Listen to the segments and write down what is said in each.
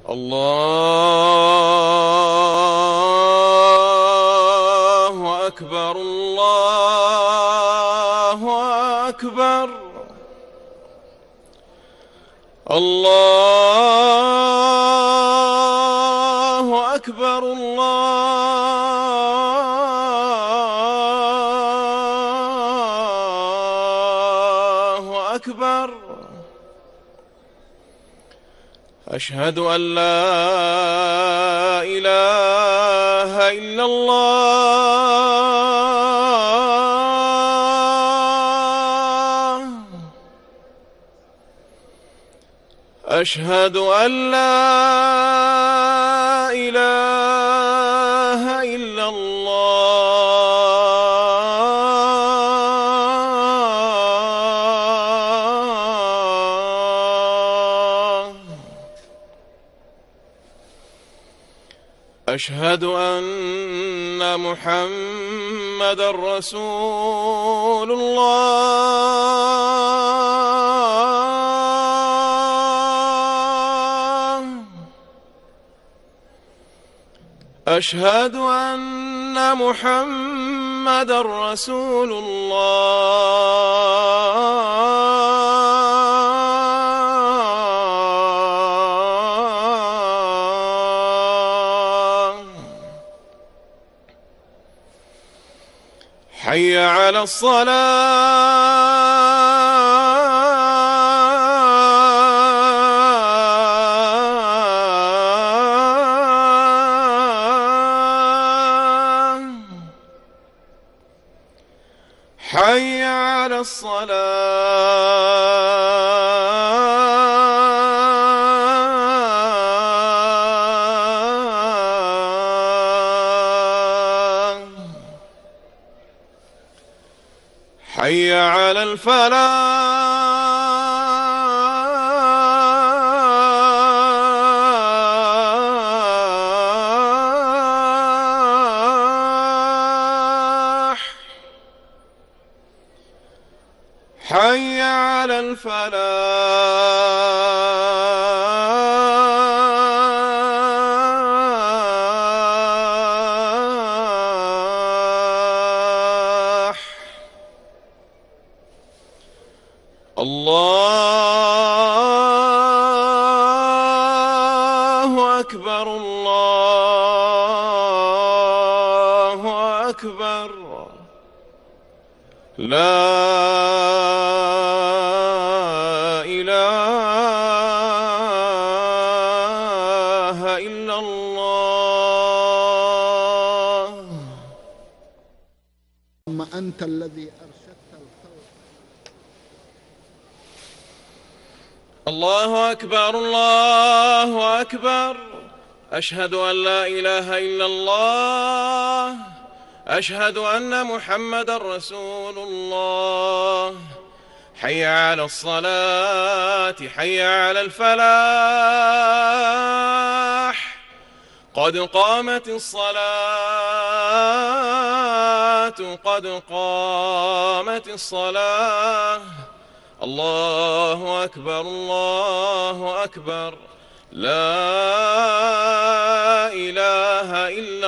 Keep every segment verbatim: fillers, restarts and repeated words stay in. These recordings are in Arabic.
الله أكبر الله أكبر الله أكبر الله أكبر. أشهد أن لا إله إلا الله. أشهد أن لا إله إلا الله. أشهد أن محمدًا رسول الله. أشهد أن محمدًا رسول الله. حي على الصلاة. حي على الصلاة. حي على الفلاح. حي على الفلاح. الله أكبر الله أكبر. لا إله إلا الله. ثم أنت الذي أرشدت الخلق. الله أكبر الله أكبر. أشهد أن لا إله إلا الله. أشهد أن محمدًا رسول الله. حي على الصلاة. حي على الفلاح. قد قامت الصلاة. قد قامت الصلاة. الله أكبر الله أكبر. لا إله إلا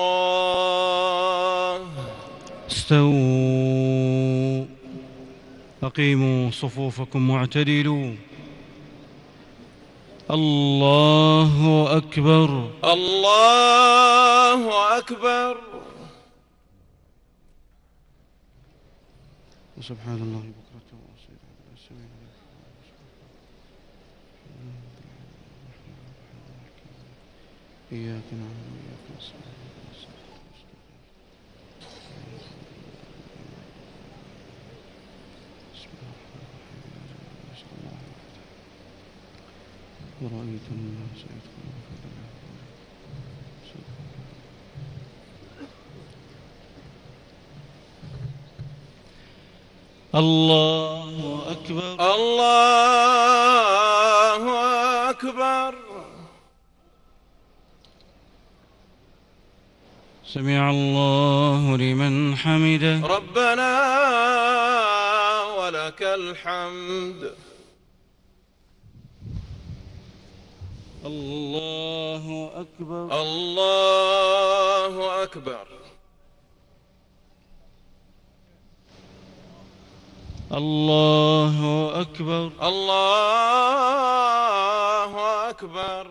الله. استووا أقيموا صفوفكم واعتدلوا. الله أكبر الله أكبر. سبحان الله بكرة وأصيلا. إياك نعبد وإياك نستعين. ورأيت الناس يدخلون في الله أكبر الله أكبر. سمع الله لمن حمده. ربنا ولك. لك الحمد. الله أكبر. الله أكبر. الله أكبر. الله أكبر.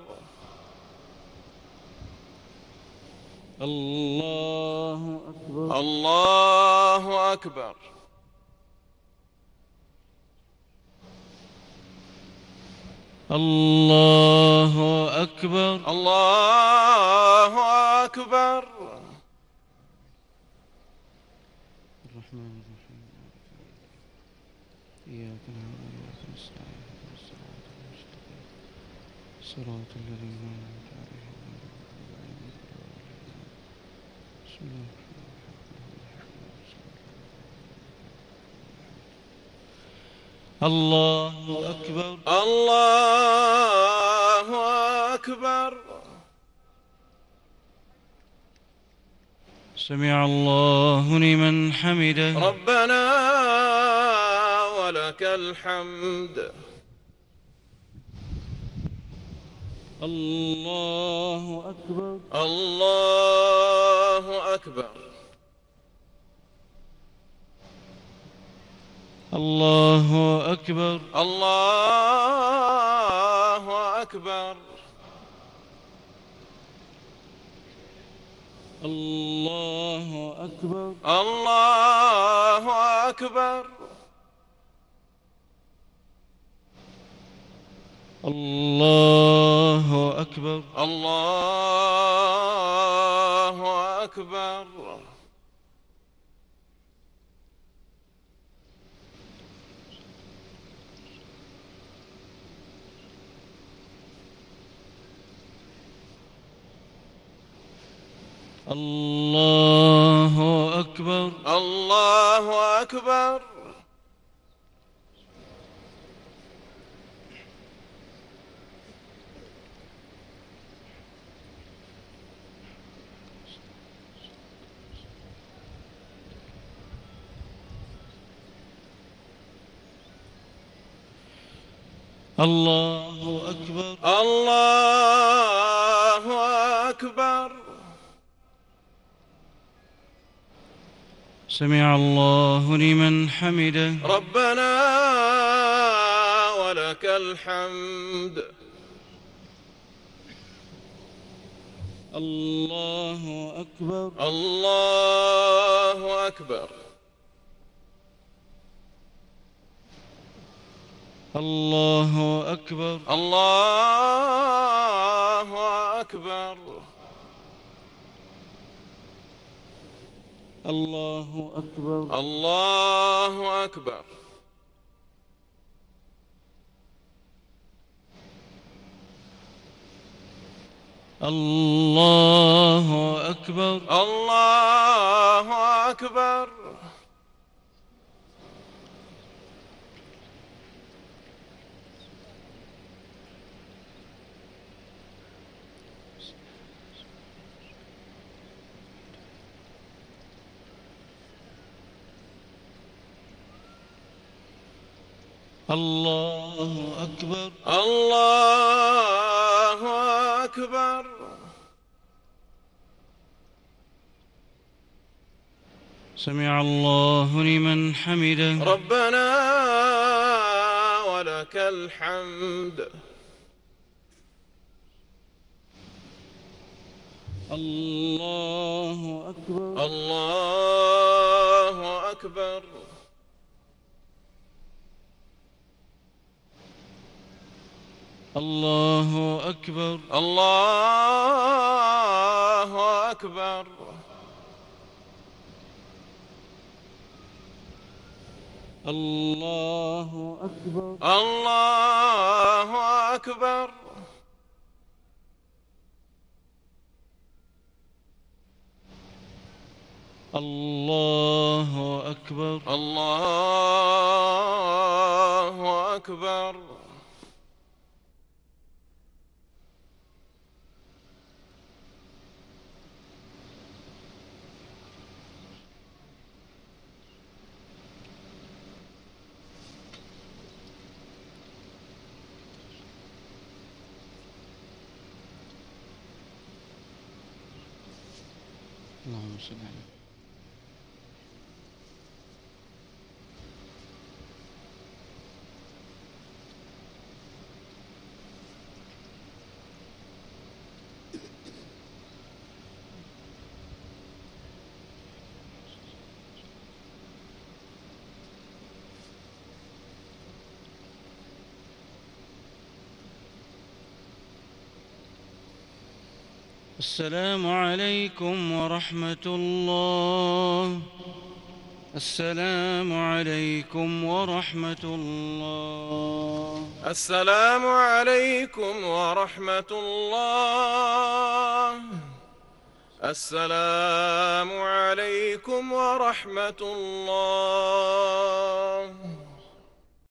الله أكبر. الله أكبر. الله أكبر. الله أكبر. الرحمن الرحيم إياك نعبد وإياك نستعين اهدنا الصراط المستقيم صراط الذين أنعمت عليهم غير المغضوب عليهم ولا الضالين. بسم الله الله أكبر. الله أكبر. سمع الله لمن حمده. ربنا ولك الحمد. الله أكبر. الله أكبر. الله أكبر. الله أكبر. الله أكبر. الله أكبر. الله أكبر. الله أكبر. الله أكبر. الله أكبر. الله أكبر. الله أكبر. سمع الله لمن حمده. ربنا ولك الحمد. الله أكبر. الله أكبر. الله أكبر. الله أكبر. الله أكبر. الله أكبر. الله أكبر. الله أكبر. الله أكبر. الله أكبر. سمع الله لمن حمده. ربنا ولك الحمد. الله أكبر. الله أكبر. الله أكبر. الله أكبر. الله أكبر. الله أكبر. الله أكبر. الله أكبر. صل على السلام عليكم ورحمة الله. السلام عليكم ورحمة الله. السلام عليكم ورحمة الله. السلام عليكم ورحمة الله.